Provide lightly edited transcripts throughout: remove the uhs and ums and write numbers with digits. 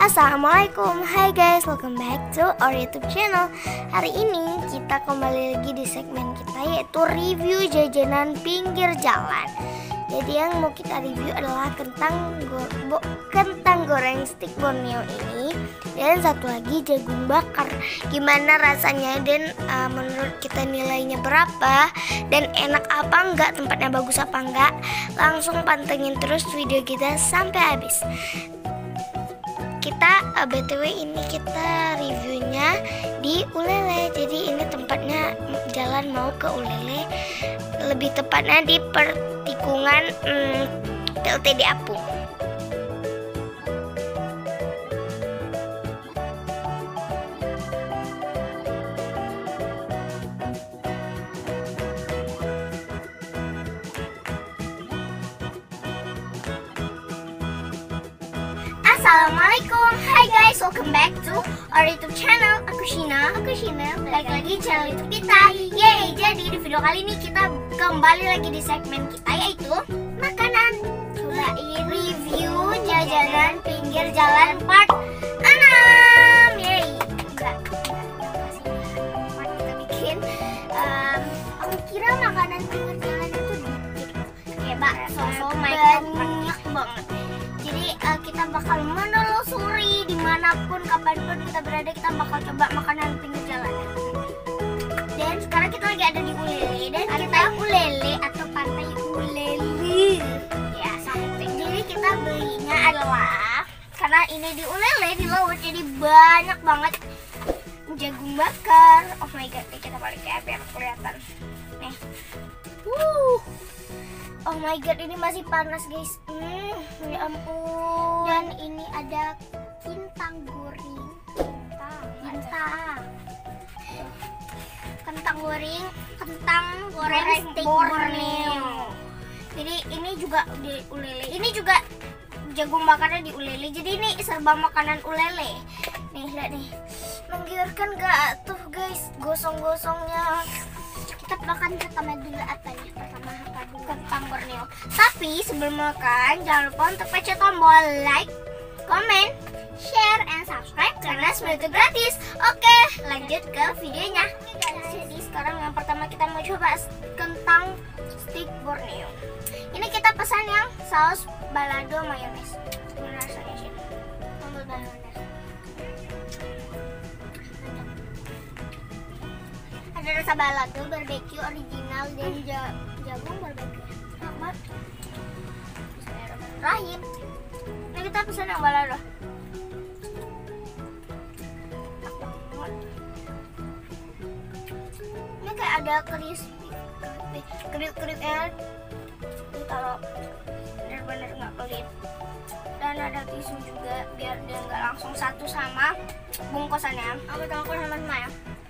Assalamualaikum, hai guys, welcome back to our YouTube channel. Hari ini kita kembali lagi di segmen kita, yaitu review jajanan pinggir jalan. Jadi yang mau kita review adalah kentang goreng stick Borneo ini, dan satu lagi jagung bakar. Gimana rasanya dan menurut kita nilainya berapa, dan enak apa enggak, tempatnya bagus apa enggak? Langsung pantengin terus video kita sampai habis. Kita BTW ini kita reviewnya di Ulele. Jadi ini tempatnya jalan mau ke Ulele, lebih tepatnya di pertikungan PLTD Apung. Assalamualaikum, hai guys, welcome back to our YouTube channel. Aku Shina, balik lagi channel YouTube kita. Yeay, jadi di video kali ini kita kembali lagi di segmen kita, yaitu makanan. Coba review jajanan pinggir jalan part 6. Yeay, enggak kita bikin. Aku kira makanan pinggir jalan itu dikit, kayak bakso, banyak banget. Jadi kita bakal menelusuri dimanapun, kapanpun kita berada, kita bakal coba makanan pinggir jalan. Dan sekarang kita lagi ada di Ulele, dan kita Ulele atau pantai Ulele. Ya, sampai. Jadi kita belinya adalah, karena ini di Ulele di laut, jadi banyak banget jagung bakar. Oh my god, kita balik ya biar kelihatan. Nih. Oh my god, ini masih panas guys. Ya ampun. Dan ini ada kentang goreng. Kentang goreng stick Borneo. Jadi ini juga di Ulele. Ini juga jagung bakarnya di Ulele. Jadi ini serba makanan Ulele. Nih, lihat nih. Menggiurkan gak tuh guys, gosong-gosongnya. Kita makan pertama dulu apanya? Kentang Borneo. Tapi sebelum makan, jangan lupa untuk pencet tombol like, comment, share, and subscribe karena semua itu gratis. Oke, lanjut ke videonya. Jadi sekarang yang pertama kita mau coba kentang stick Borneo. Ini kita pesan yang saus balado mayones. Gimana rasanya sih? Sambal mayones. Ada rasa balado, barbecue original, dan jagung barbecue. Selamat. Bismillahirrahmanirrahim. Ini kita pesan yang balado. Ini kayak ada crispy, kriuk-kriuknya. Ditaruh bener-bener nggak pelit. Dan ada tisu juga biar dia nggak langsung satu sama bungkusannya. Aku campur sama ya.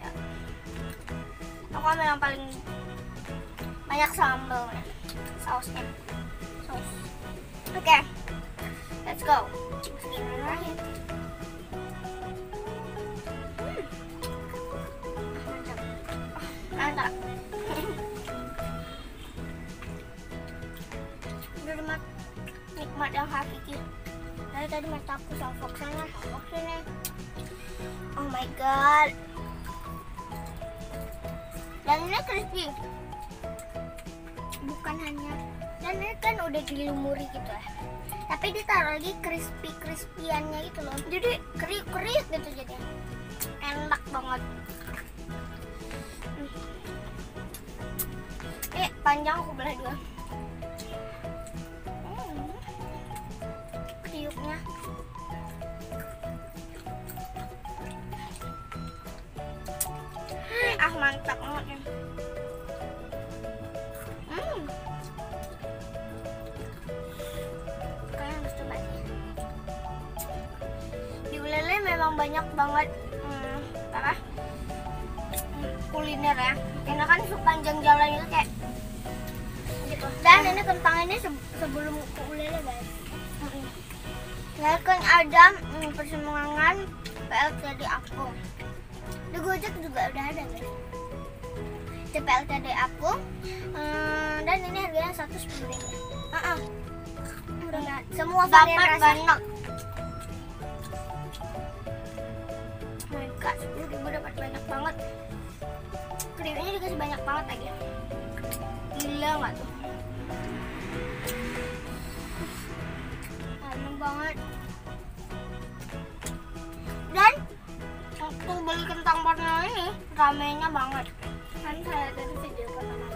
Aku ambil yang paling banyak sambalnya, sausnya. Oke, let's go. Mantap. Udah nikmat yang hakiki. Dari tadi mataku sofok sana, sofok sini. Oh my god. Dan ini crispy, bukan hanya, dan ini kan udah dilumuri gitu ya, tapi ditaruh lagi crispy-crispyannya gitu loh, jadi kriuk-kriuk gitu, jadi enak banget. Panjang aku belah dua. Kriuknya mantap banget ya. Kalian harus coba sih. Di Ulele memang banyak banget kuliner ya. Karena kan sepanjang jalan itu kayak gitu. Dan ini kentang ini sebelum ke Ulele guys. Nah kan ada persimpangan PLTD Apung. Di Gojek juga udah ada guys. Di PLTD Apung. Dan ini harganya 110.000. Semua varian rasa. Banyak. kak, 10.000 dapat banyak banget. Krimnya dikasih banyak banget lagi. Gila nggak tuh? Enak banget. Dan waktu beli kentang Borneo ini ramenya banget. Kan saya dari video pertama.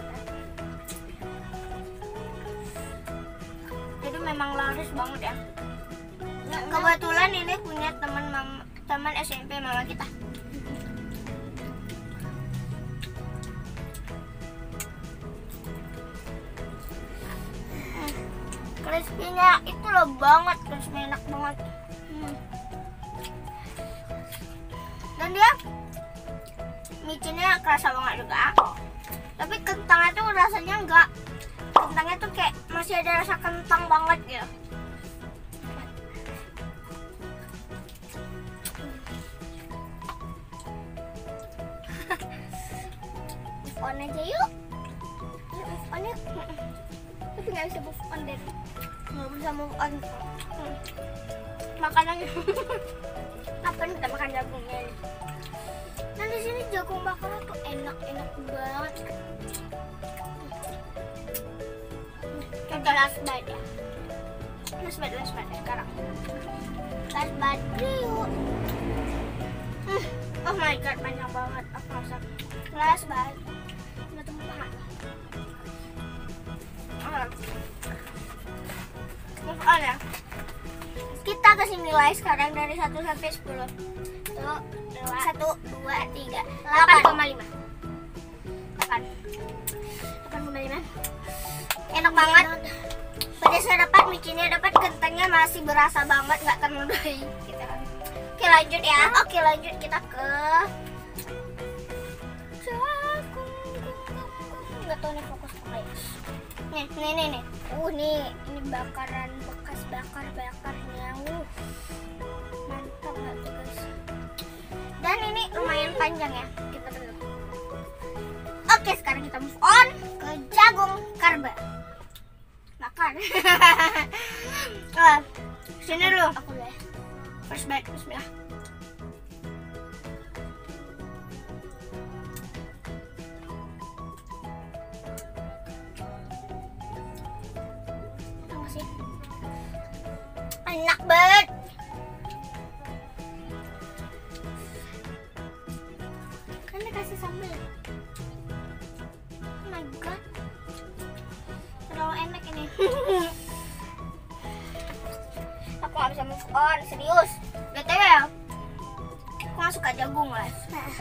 Jadi memang laris banget ya. Kebetulan ini punya teman SMP mama kita. Crispy-nya itu loh banget, crispy enak banget. Dan dia micinnya kerasa banget juga. Tapi kentangnya tuh rasanya enggak. Kentangnya tuh kayak masih ada rasa kentang banget gitu. Move on aja yuk. Move on yuk. Tapi nggak bisa move on deh. Nggak bisa move on. Makanannya. Apa nih kita makan jagungnya ini? Nah di sini jagung bakarnya tuh enak banget. Kita last bite ya. Last bite sekarang. Last bite yuk. Oh my god, banyak banget. Aku rasa last bite. Nggak tumpah. Move on ya. Kita kasih nilai sekarang dari 1 sampai 10. 1, 2, 3, 8,5. 8,5. Enak banget. Pedasnya dapat, micinnya dapat, kentangnya masih berasa banget, nggak ternodai. Gitu. Oke lanjut ya. Oke lanjut kita ke nggak tahu nih fokus guys. Nih. Nih ini bakaran bekas bakarnya. Mantap nggak tuh guys? Dan ini lumayan panjang ya. Kita dulu. Oke sekarang kita move on ke jagung karba. Makan. Sini dulu. Aku deh. First bite, bismillah. Enak banget. Kan dikasih sambal. Oh my god. Terlalu enak ini. Aku gak bisa move on, serius. BTW ya, aku gak suka jagung guys.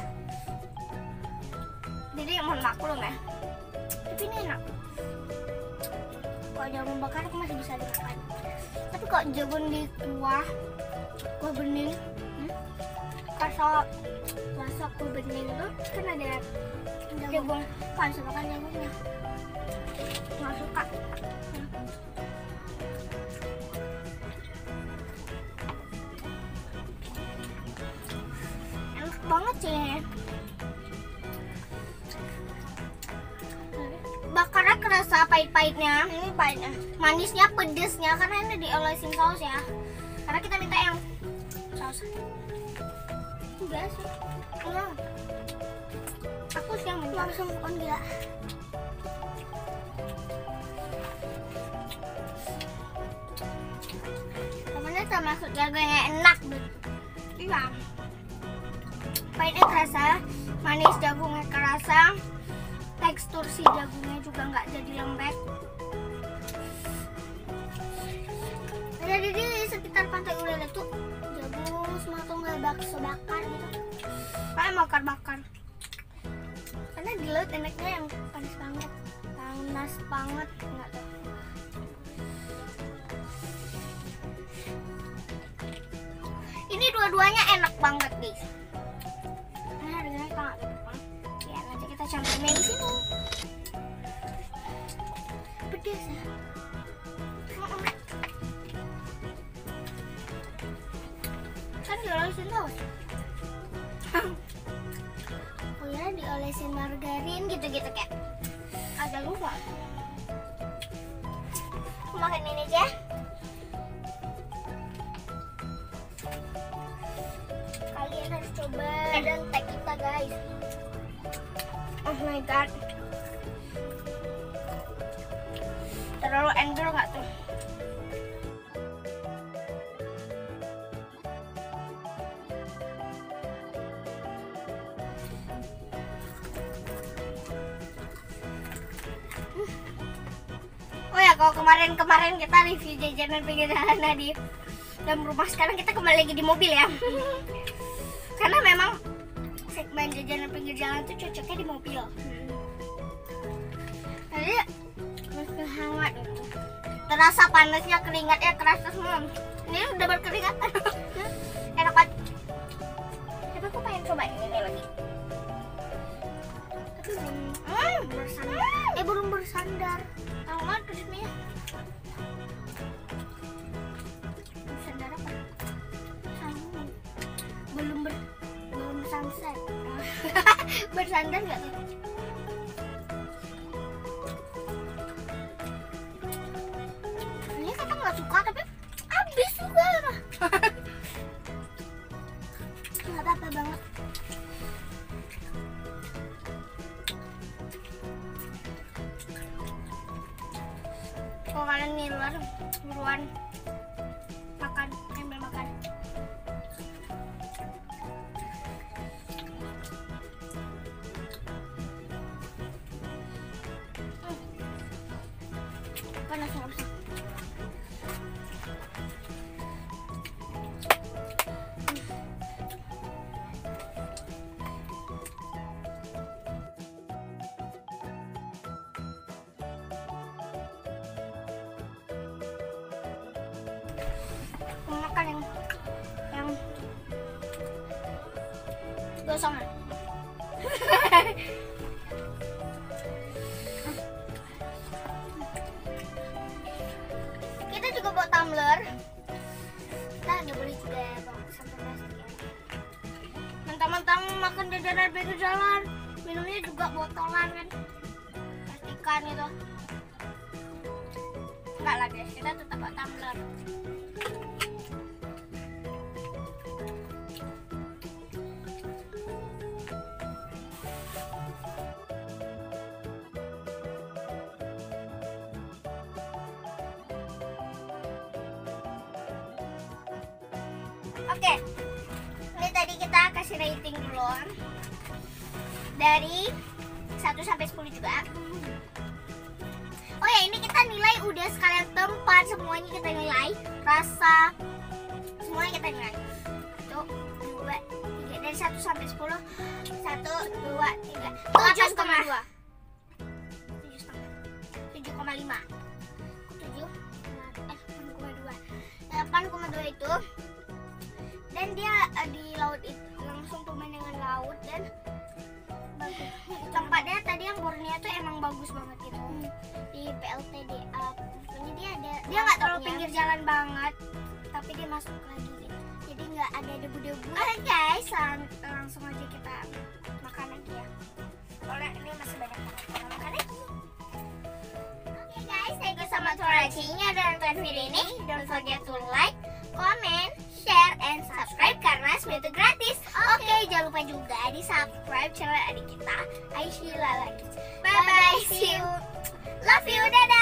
Jadi mohon maklum ya. Tapi ini enak. Kalau jagung bakar aku masih bisa dimakan. Tapi kok jagung di kuah bening, rasa kuah bening itu kan ada jagung, kan suka makan jagungnya. Nggak suka. Enak banget sih. Bakarnya kerasa pahit-pahitnya, ini pahitnya, manisnya, pedesnya karena ini diolesin saus ya. Karena kita minta yang saus. Enggak sih. Enggak. Aku sih yang minta. Langsung on gila. Temennya termasuk jagungnya enak banget. Iya. Pahitnya kerasa, manis jagungnya kerasa. Tekstur si jagungnya juga nggak jadi lembek. Jadi di sekitar Pantai Ulele tuh jagung semua tuh nggak bakso bakar gitu. Kayak bakar. Karena di laut enaknya yang panas banget nggak tahu. Ini dua-duanya enak banget guys. Nah harganya kita nggak tahu. Ya nanti kita campurin di sini. Pedas ya. Kan diolesin saus. Oh ya diolesin margarin gitu-gitu kayak. Agak lupa. Aku makan ini aja. Kalian harus coba dan tag kita guys. Oh my god, terlalu endor nggak tuh? Oh ya, kalau kemarin kita review jajanan pinggir jalan di dalam rumah, sekarang kita kembali lagi di mobil ya. Karena memang segmen jajanan pinggir jalan tuh cocoknya di mobil. Jadi masih hangat itu. Terasa panasnya, keringatnya kerasa semua. Ini udah berkeringatan. Enak banget. Tapi aku pengen coba ini lagi. Tapi bersandar. Belum bersandar. Tahu nggak tulisnya? Bersandar apa? Belum sunset. Bersandar nggak tuh? Ini kata nggak suka tapi habis juga. Nggak apa-apa banget. Kalau kalian di luar buruan makan, ambil makan. Panas banget. Makan yang gosongan. Kita juga bawa tumbler. Kita ada beli juga ya bang, sampah plastik ya. Mentang-mentang makan jajanan pinggir jalan, minumnya juga botolan kan, plastikan itu. Enggak lah guys, kita tetap bawa tumbler. Oke, ini tadi kita kasih rating dulu dari 1 sampai 10 juga. Oh ya, ini kita nilai udah sekalian tempat, semuanya kita nilai, rasa semuanya kita nilai. 1, 2, 3, dari 1 sampai 10. 1, 2, 3, 7,2, 7,5, 8,2 itu. Dan dia di laut itu langsung pemandangan laut dan bagus. Tempatnya tadi yang Borneo tuh emang bagus banget gitu. Di PLTD pokoknya dia nggak terlalu pinggir jalan banget, tapi dia masuk lagi gitu. Jadi nggak ada debu-debu. Oke guys, langsung aja kita makan lagi ya. Soalnya ini masih banyak banget kita makan lagi. Oke guys, thank you so much for watching-nya dan nonton video ini. Don't forget to like, comment, share, and subscribe karena semua itu gratis. Oke, jangan lupa juga di subscribe channel adik kita, Aisyila lagi. Bye bye, see you. Love you, dadah.